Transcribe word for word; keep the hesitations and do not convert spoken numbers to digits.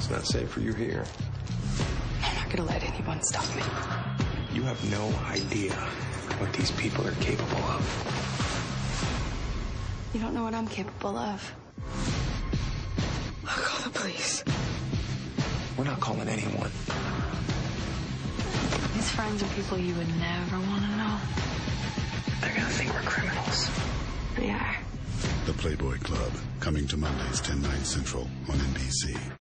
It's not safe for you here. I'm not gonna let anyone stop me. You have no idea what these people are capable of. You don't know what I'm capable of. I'll call the police. We're not calling anyone. These friends are people you would never want to know. They're gonna think we're criminals. They are. The Playboy Club, coming to Mondays, ten, nine Central on N B C.